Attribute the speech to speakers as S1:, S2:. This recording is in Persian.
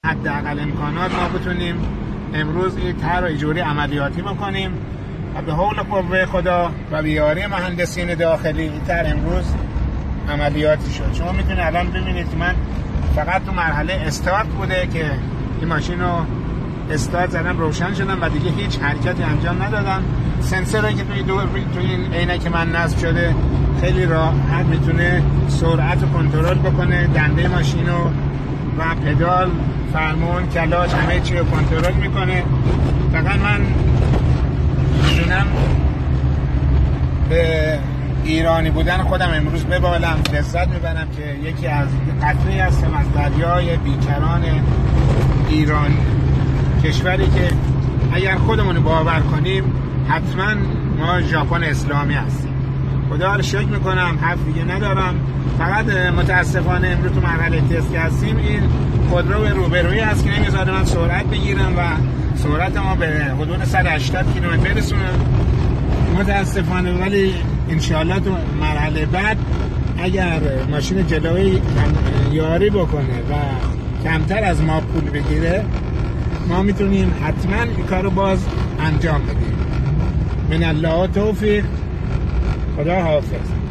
S1: حداقل امکانات ما بتونیم امروز این طرح اجوری عملیاتی بکنیم و به حول قوه خدا و بیاری مهندسین داخلی این طرح امروز عملیاتی شد. شما میتونید الان ببینید که من فقط تو مرحله استارت بوده که این ماشین رو استارت زدم، روشن شدم و دیگه هیچ حرکتی انجام ندادم. سنسوری که توی این عینک من نصب شده خیلی راحت میتونه سرعت رو کنترل بکنه، دنده ماشین رو و پدال، فرمون، کلاچ همه چی رو کنترل میکنه. فقط من میدونم به ایرانی بودن خودم امروز ببالم، لذت میبرم که یکی از قطره‌ای هستم از دریای بیکران ایران، کشوری که اگر خودمون باور کنیم حتما ما ژاپن اسلامی هستیم. خدا رو شکر میکنم، حرف دیگه ندارم. فقط متاسفانه امروز تو مرحله تست که هستیم این خودرو روبرویی هست که نمیذاره من سرعت بگیرم و سرعت ما به حدود 180 کیلومتر برسونم متاسفانه. ولی انشاءالله تو مرحله بعد اگر ماشین جلوی یاری بکنه و کمتر از ما پول بگیره ما میتونیم حتما این کارو باز انجام بدیم. من الله توفیق. خدا حافظ.